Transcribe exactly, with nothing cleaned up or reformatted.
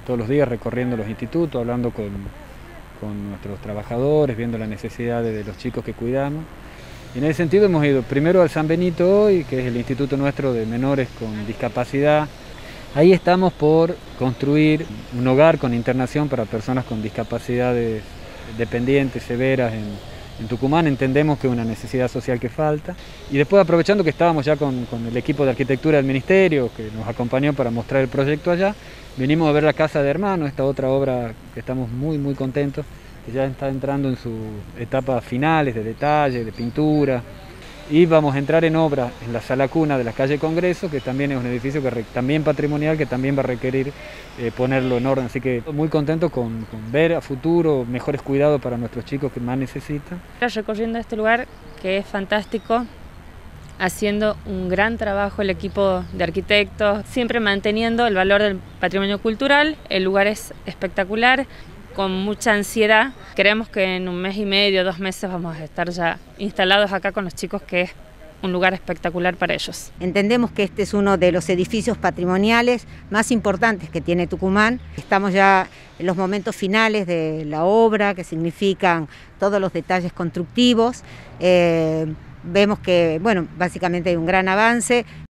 todos los días recorriendo los institutos, hablando con, con nuestros trabajadores, viendo las necesidades de los chicos que cuidamos. Y en ese sentido hemos ido primero al San Benito hoy, que es el instituto nuestro de menores con discapacidad. Ahí estamos por construir un hogar con internación para personas con discapacidades dependientes, severas en, en Tucumán. Entendemos que es una necesidad social que falta. Y después, aprovechando que estábamos ya con, con el equipo de arquitectura del ministerio, que nos acompañó para mostrar el proyecto allá, venimos a ver la Casa de Hermanos, esta otra obra que estamos muy muy contentos, que ya está entrando en sus etapas finales de detalle, de pintura. Y vamos a entrar en obra en la sala cuna de la calle Congreso, que también es un edificio que también patrimonial, que también va a requerir eh, ponerlo en orden. Así que muy contento con, con ver a futuro mejores cuidados para nuestros chicos que más necesitan. Recorriendo este lugar que es fantástico, haciendo un gran trabajo el equipo de arquitectos, siempre manteniendo el valor del patrimonio cultural. El lugar es espectacular, con mucha ansiedad. Creemos que en un mes y medio, dos meses vamos a estar ya instalados acá con los chicos, que es un lugar espectacular para ellos. Entendemos que este es uno de los edificios patrimoniales más importantes que tiene Tucumán. Estamos ya en los momentos finales de la obra, que significan todos los detalles constructivos. Eh, vemos que, bueno, básicamente hay un gran avance.